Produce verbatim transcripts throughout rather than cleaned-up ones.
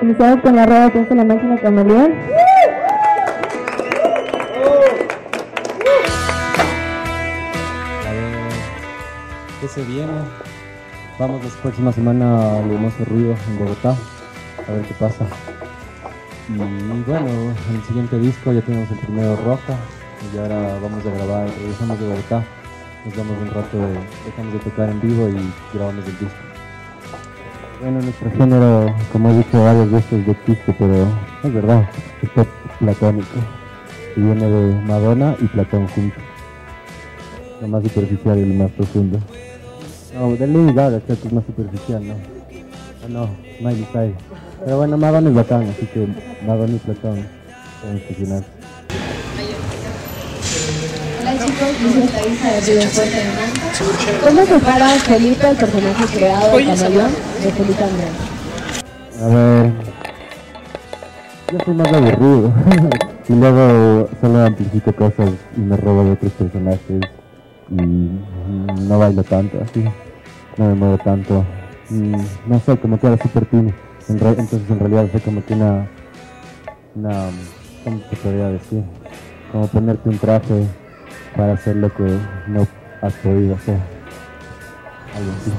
Iniciamos con la rueda que hace la máquina camaleón. A ver, ¿qué se viene? Vamos la próxima semana al Hermoso Ruido en Bogotá, a ver qué pasa. Y bueno, en el siguiente disco ya tenemos el primero Roca, y ahora vamos a grabar, regresamos de Bogotá, nos damos un rato, de, dejamos de tocar en vivo y grabamos el disco. Bueno, nuestro género, como he dicho varias veces, de chiste, pero es verdad, es pop platónico, y viene de Madonna y Platón juntos. Lo más superficial y lo más profundo. No, de Lady Gaga creo que es más superficial, ¿no? Oh, no, Miley Cyrus. Pero bueno, Madonna es bacán, así que Madonna y Platón son excepcionales. Hola chicos, yo soy la hija de River Fuerte de Manta. ¿Cómo separa Felipe, el personaje creado de Camaleón, de Felipe Andrés? A ver... Yo soy más aburrido. Y luego solo amplifico cosas y me robo de otros personajes. Y no bailo tanto así, no me muevo tanto, y no sé, como que era súper tímido, en re entonces en realidad fue como que una, una, ¿cómo se podría decir? Como ponerte un traje para hacer lo que no has podido hacer, algo así.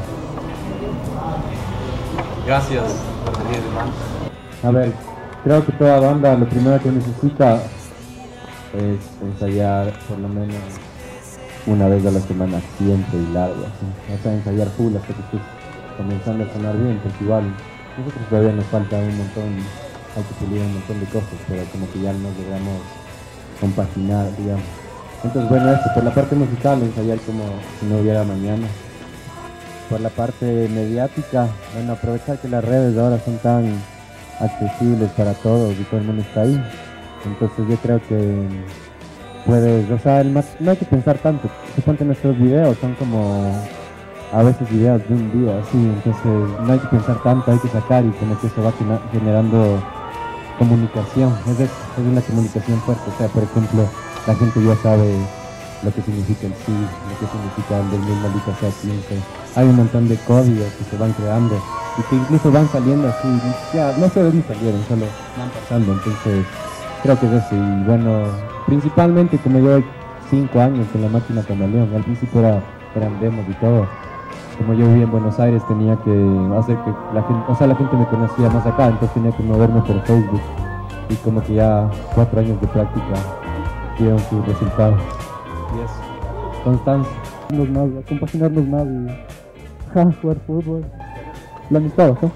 Gracias por venir, hermano. A ver, creo que toda banda lo primero que necesita es ensayar por lo menos una vez a la semana, siempre y largo, así. O sea, ensayar full hasta que estés comenzando a sonar bien, porque igual nosotros todavía nos falta un montón, hay que pulir un montón de cosas, pero como que ya nos logramos compaginar, digamos. Entonces bueno, esto, por la parte musical, ensayar como si no hubiera mañana. Por la parte mediática, bueno, aprovechar que las redes ahora son tan accesibles para todos y todo el mundo está ahí. Entonces yo creo que puedes, o sea, el más, no hay que pensar tanto. Suponte nuestros videos son como a veces videos de un día, así, entonces no hay que pensar tanto, hay que sacar y como que eso va generando comunicación. Es, es una comunicación fuerte, o sea, por ejemplo, la gente ya sabe lo que significa el sí, lo que significa el del mismo maldita sea quince. Hay un montón de códigos que se van creando y que incluso van saliendo así, ya no sé de dónde salieron, solo van pasando, entonces creo que es eso. Y bueno, principalmente como yo cinco años con la máquina Camaleón, al principio era, eran demos y todo. Como yo vivía en Buenos Aires tenía que hacer que la gente, o sea, la gente me conocía más acá, entonces tenía que moverme por Facebook. Y como que ya cuatro años de práctica dieron sus resultados. Y eso, constancia, más, compaginarnos más y ja, jugar fútbol. La amistad, ¿no?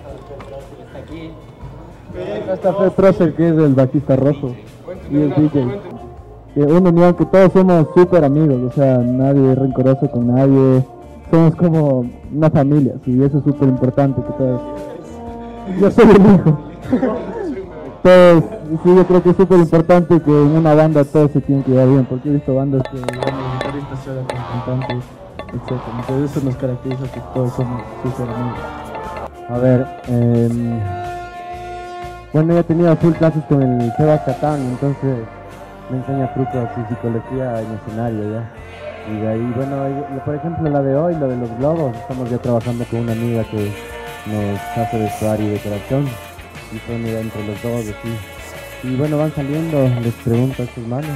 Hasta Fred Prosser, que es el bajista rojo, y el D J. Que una unión, que todos somos súper amigos, o sea, nadie es rencoroso con nadie, somos como una familia, y eso es súper importante, que todos... Yo soy el hijo. Entonces, sí, yo creo que es súper importante que en una banda todos se tienen que llevar bien, porque he visto bandas que van a guitarristas con cantantes, etcétera. Entonces eso nos caracteriza, que todos somos súper amigos. A ver, eh... bueno, yo he tenido full clases con el Seba Catán, entonces me enseña trucos y psicología en escenario ya. Y de ahí, bueno, por ejemplo la de hoy, lo de los globos, estamos ya trabajando con una amiga que nos hace vestuario y decoración. Y fue unida entre los dos, así. Y bueno, van saliendo, les pregunto a estos manos.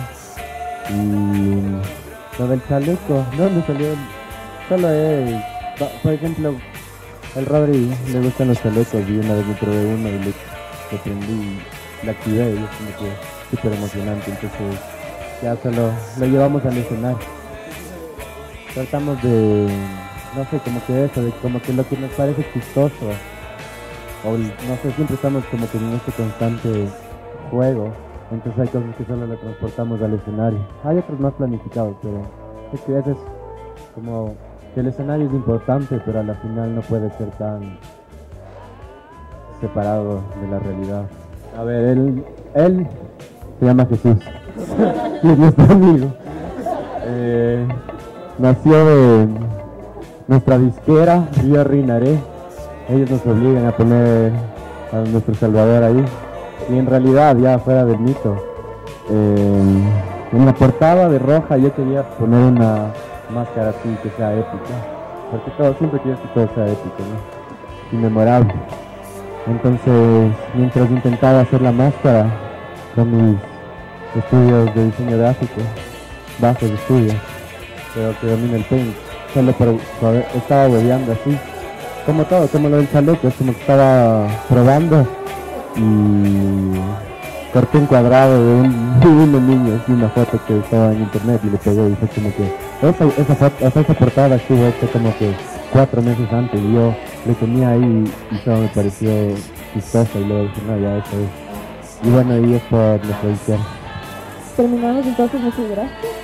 Y lo del chaleco, ¿de dónde salió? Solo es, por ejemplo, el Rodri le gustan los chalecos y una vez me probé uno y le lo prendí, la activé y es como que súper emocionante, entonces ya solo lo llevamos al escenario. Tratamos de, no sé, como que eso, de como que lo que nos parece chistoso, o no sé, siempre estamos como que en este constante juego, entonces hay cosas que solo le transportamos al escenario. Hay otros más planificados, pero es que a veces como que el escenario es importante, pero a la final no puede ser tan separado de la realidad. A ver, él, él se llama Jesús y es nuestro amigo. Eh, nació de nuestra disquera, Río Rinaré. Ellos nos obligan a poner a nuestro Salvador ahí. Y en realidad, ya fuera del mito, eh, en la portada de Roja yo quería poner una máscara así que sea épica. Porque todo, siempre quiero que todo sea épico, ¿no? Inmemorable. Entonces, mientras intentaba hacer la máscara con mis estudios de diseño gráfico, bases de estudio, pero que domina el paint, solo por, por estaba hueveando así, como todo, como lo del chaleco, es como que estaba probando y corté un cuadrado de un, de un niño, así una foto que estaba en internet y le pegué y fue como que esa, esa, foto, esa, esa portada estuvo hecha como que cuatro meses antes y yo le tenía ahí y todo me pareció chistoso y luego dije, no, ya eso es. Y bueno, y es por nuestra edición. Terminamos entonces, muchas gracias.